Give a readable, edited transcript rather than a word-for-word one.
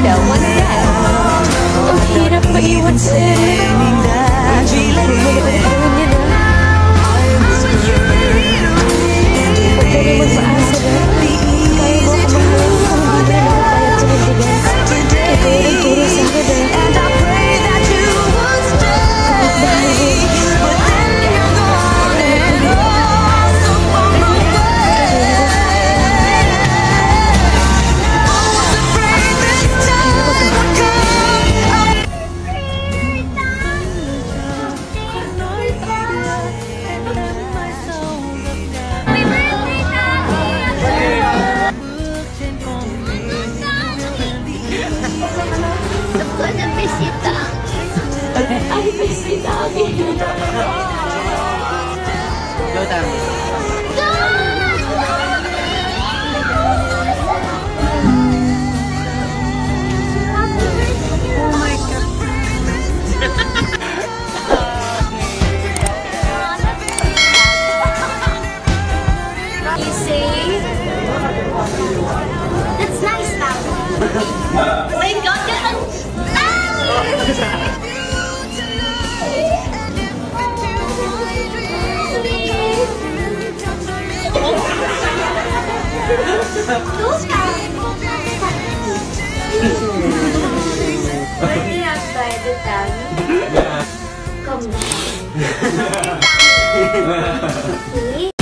daw. What's that? Ang hirap maiwan sa'yo. Ay, bisita kami. Go tayo. Oh my God. You say? That's nice now. Oh my God, Working outside the town. Come.